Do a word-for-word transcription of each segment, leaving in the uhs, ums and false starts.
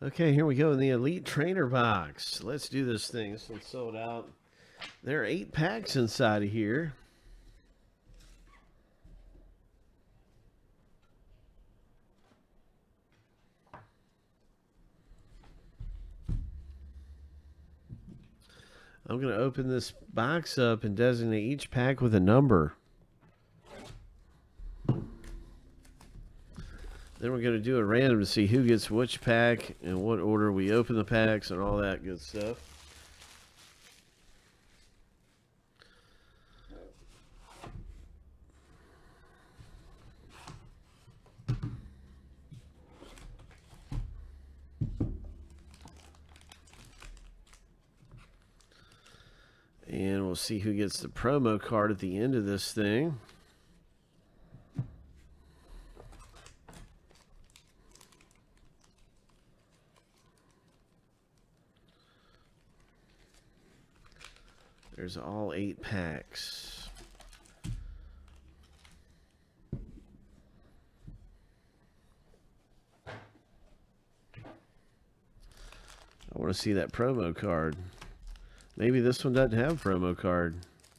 Okay, here we go in the Elite Trainer box. Let's do this thing. This one's sold out. There are eight packs inside of here. I'm going to open this box up and designate each pack with a number. Then we're going to do a random to see who gets which pack and what order we open the packs and all that good stuff. And we'll see who gets the promo card at the end of this thing. There's all eight packs. I want to see that promo card. Maybe this one doesn't have a promo card.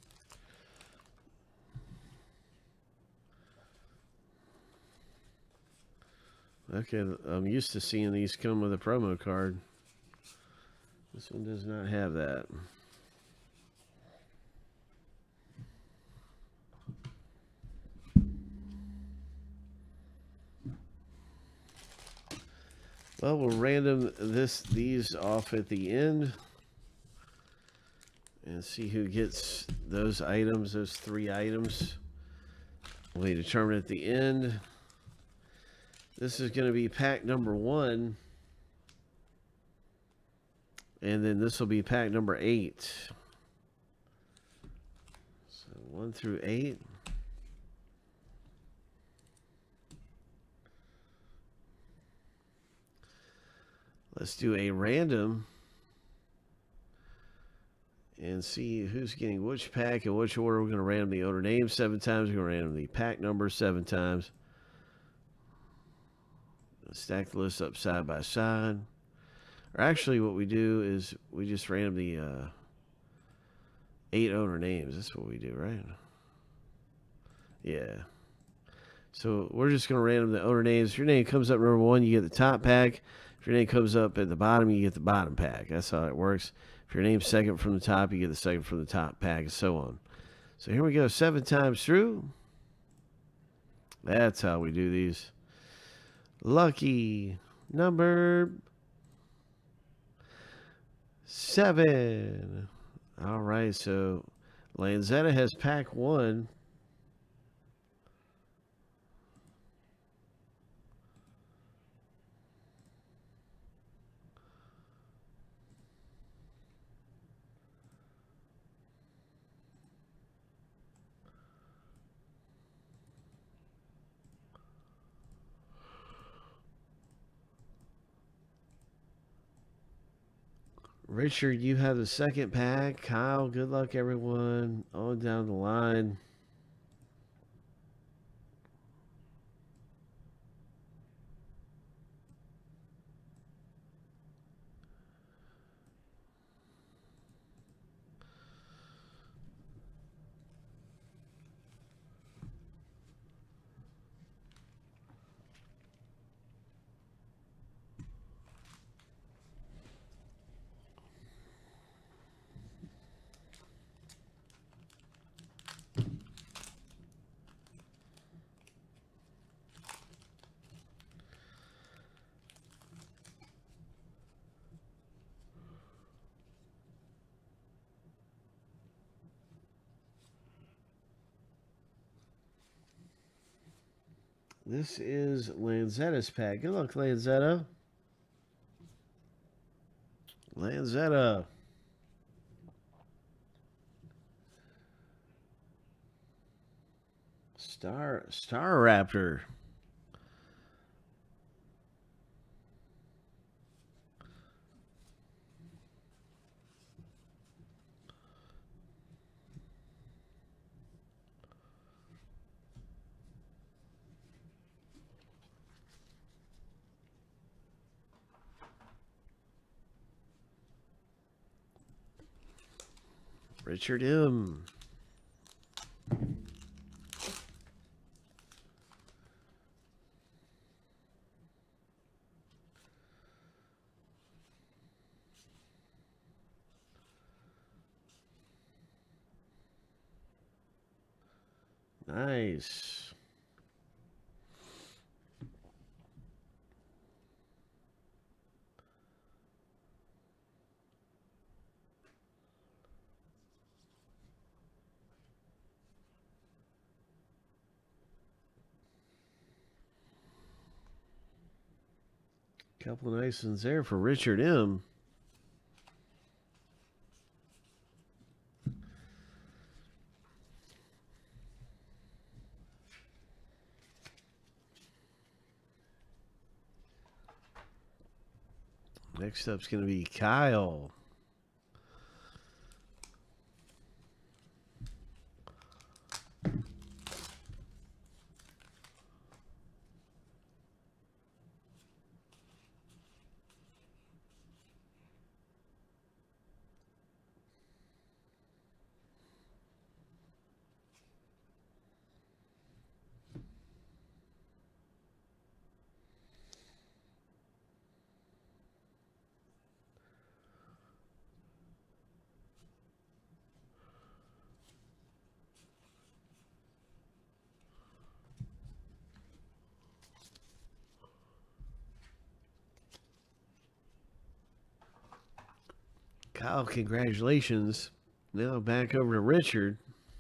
Okay, I'm used to seeing these come with a promo card. This one does not have that. Well, we'll random this these off at the end and see who gets those items, those three items. We determine at the end. This is going to be pack number one. And then this will be pack number eight. So one through eight. Let's do a random and see who's getting which pack and which order. We're going to random the owner name seven times. We're going to random the pack number seven times. Stack the list up side by side. Or actually what we do is we just random the uh, eight owner names. That's what we do, right? Yeah. So we're just going to random the owner names. If your name comes up number one, you get the top pack. If your name comes up at the bottom, you get the bottom pack. That's how it works. If your name's second from the top, you get the second from the top pack, and so on. So here we go, seven times through. That's how we do these. Lucky number seven. All right, so Lanzetta has pack one. Richard, you have the second pack. Kyle, good luck, everyone. On down the line. This is Lanzetta's pack. Good luck, Lanzetta. Lanzetta. Star Star Raptor. Richard M. Nice. Couple of nice ones there for Richard M. Next up's going to be Kyle. Kyle, congratulations. Now back over to Richard.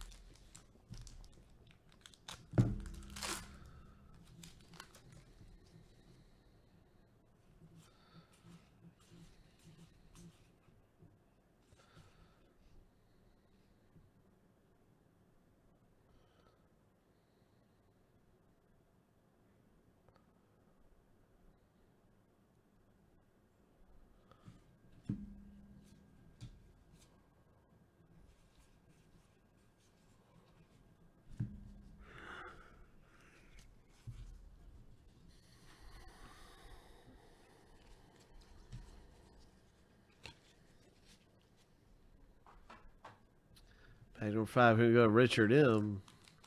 Pack number five, here we go, Richard M.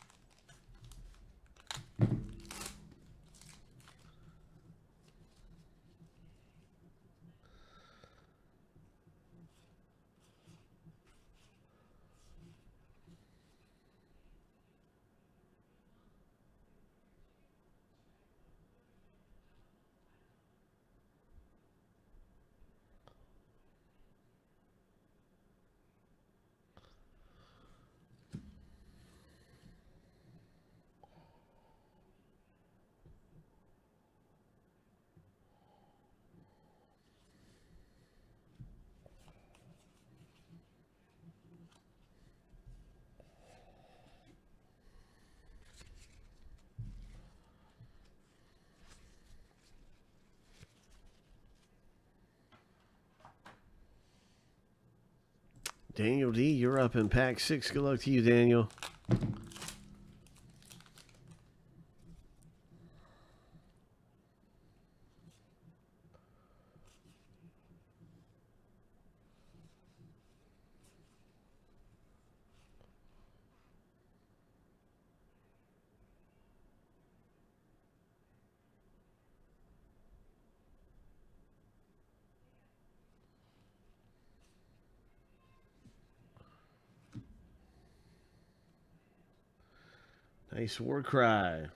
Daniel D, you're up in pack six. Good luck to you, Daniel. Nice war cry.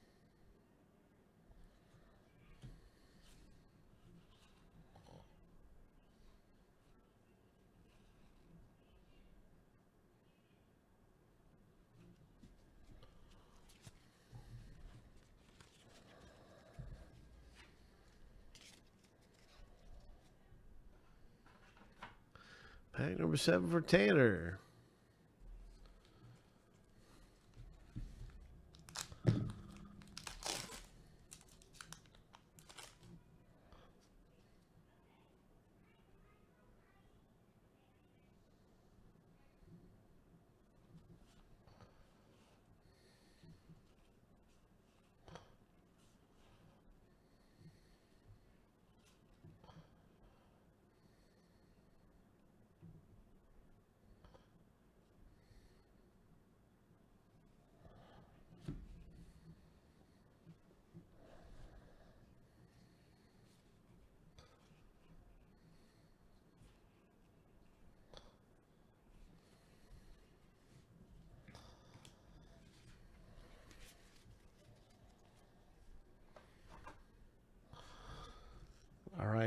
Pack number seven for Tanner.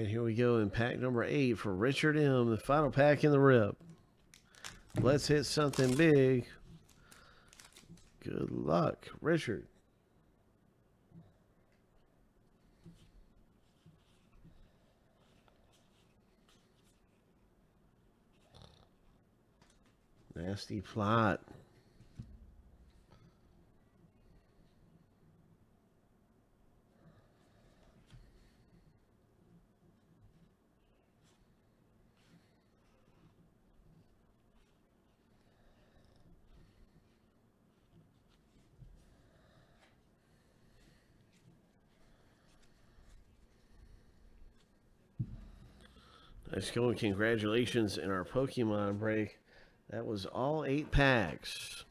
right, here we go in pack number eight for Richard M. The final pack in the rip. Let's hit something big. Good luck, Richard. Nasty plot. Nice going. Congratulations in our Pokemon break. That was all eight packs.